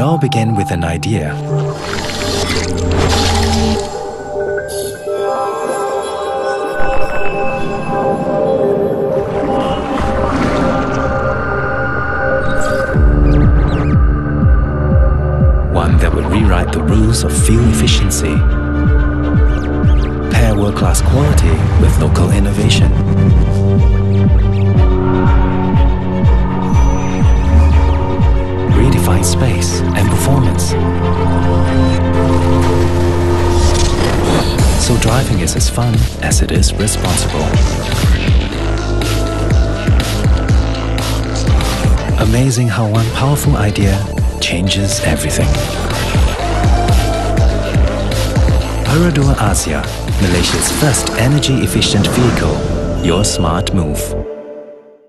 all began with an idea. One that would rewrite the rules of fuel efficiency, pair world-class quality with local innovation. Redefine space and performance. So driving is as fun as it is responsible. Amazing how one powerful idea changes everything. Perodua Axia, Malaysia's first energy-efficient vehicle. Your smart move.